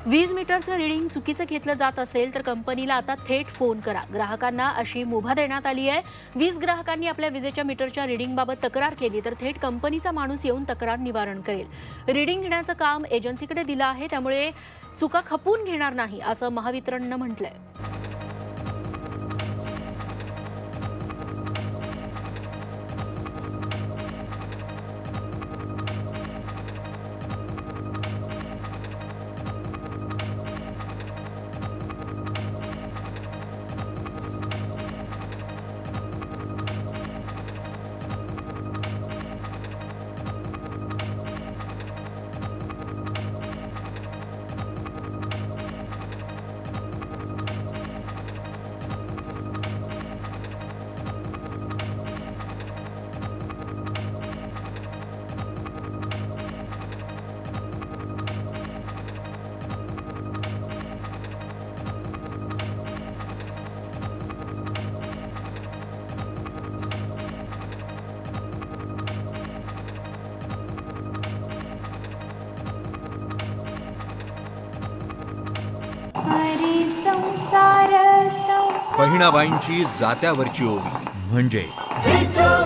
वीज मीटरचं रीडिंग चुकीचं घेतलं जात असेल तर कंपनीला आता थेट फोन करा. ग्राहकांना अशी मुभा देण्यात आली आहे. वीज ग्राहकांनी आपल्या विजेच्या मीटरच्या रीडिंगबाबत तक्रार केली तर थेट कंपनीचा माणूस येऊन तक्रार निवारण करेल. रीडिंग घेण्याचं काम एजन्सीकडे दिलं आहे, त्यामुळे चुका खपवून घेणार नाही असं महावितरणनं म्हटलंय. बहिणाबाईंची जात्यावरची ओवी म्हणजे